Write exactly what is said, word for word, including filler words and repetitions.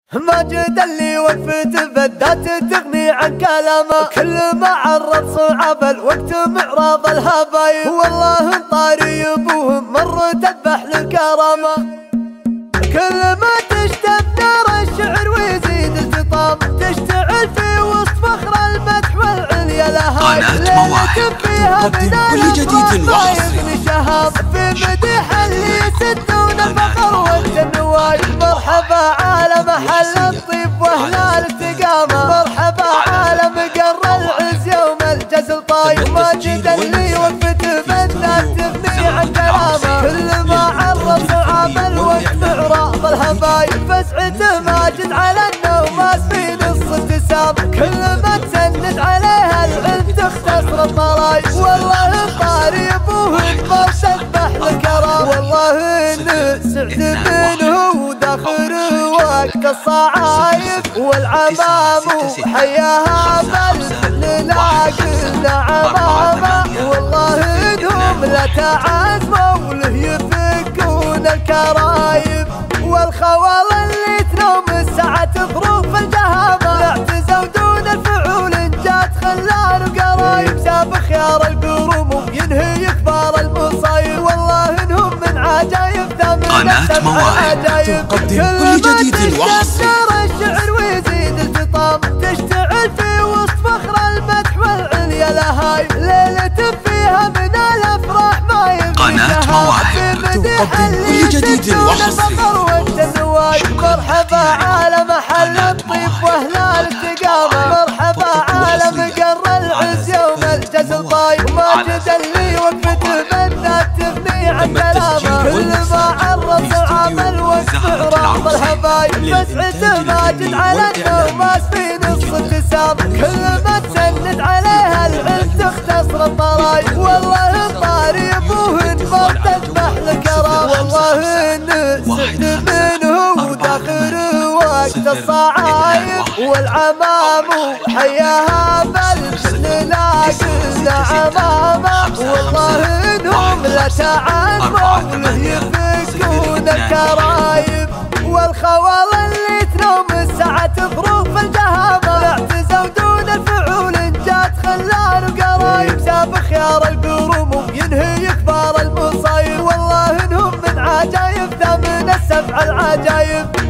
ماجد اللي وقفت بدات تغني عن كلامه، كل ما عرض صعب الوقت معراض الهبايب، والله طاري ابوهم مر تذبح للكرامه، كل ما تشتد نار الشعر ويزيد التطام، تشتعل في وسط فخر المدح والعليا لها قناة مواهب تقدم كل جديد وحصري شهاب في مديح اللي يسدون الفخر والجنواي. مرحبا عالم حل الطيب واهل الاستقامه، مرحبا عالم قر العز يوم الجزل طايب، ماجد اللي وقفت بدات تغني عن كلامه، كل ما عرف صعاب الوقت معراض الهبايب، فزعته ماجد على النوماس في نص ابتسام، كل ما تسند عليها العلم تختصر الضرايب، والله طاري ابوه يكبر تذبح للكرام، والله انه سعد منه وداخله وقت الصعايب، والعمام حياها بالفعل لاقلنا عمامه، والله انهم لا تعزموا وله يفكون الكرايب، والخوال اللي تنوم الساعة ظروف الجهامة، اعتزوا دون الفعول جات خلان وقرايب، ساب خيار القروم ينهي كبار المصايب، والله انهم من عجايب ثمن السبع عجايب، تقدم كل جديد وحصري الشعر ويزيد التطام، تشتعل في وسط فخر المدح والعليا لهاي، ليلة فيها من الافراح ما يبني قناة مواهب تقدم كل جديد وحصري. مرحبا عالم حل الطيب واهل الاستقامه، مرحبا عالم قر العز يوم الجزل طايب، ماجد اللي وقفت بدات تغني عن كلامه، كل ما عرض صعاب الوقت معراض الهبايب، فزعته ماجد على النوماس في نص ابتسام، كل ما تسند عليها العلم تختصر الضرايب، والله طاري ابوه نمر تذبح للكرام، والله انه سعد منه وداخله وقت الصعايب، والعمام حياها بالفعل لاقلنا عمامه، والله انهم لا تعزموا وله يفكون الكرايب، والخوال اللي تنوم الساعة ظروف الجهامة، اعتزوا دون الفعول جات خلان وقرايب، ساب خيار القروم ينهي كبار المصايب، والله انهم من عجايب ثمن السبع العجايب.